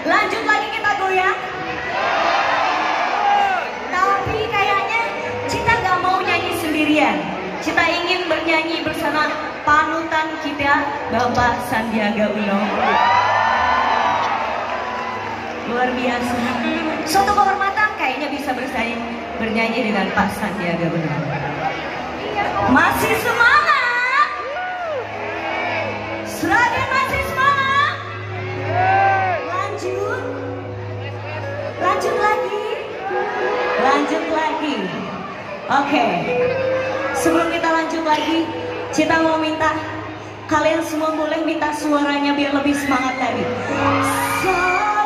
Lanjut lagi kita goyang. Tapi kayaknya Cita gak mau nyanyi sendirian. Cita ingin bernyanyi bersama panutan kita, Bapak Sandiaga Uno. Luar biasa. Suatu kehormatan kayaknya bisa bernyanyi dengan Pak Sandiaga Uno. Masih semangat? Seragen masih semangat? Lanjut? Lanjut lagi? Lanjut lagi. Oke. Sebelum kita lanjut lagi, Cita mau minta kalian semua boleh minta suaranya biar lebih semangat lagi.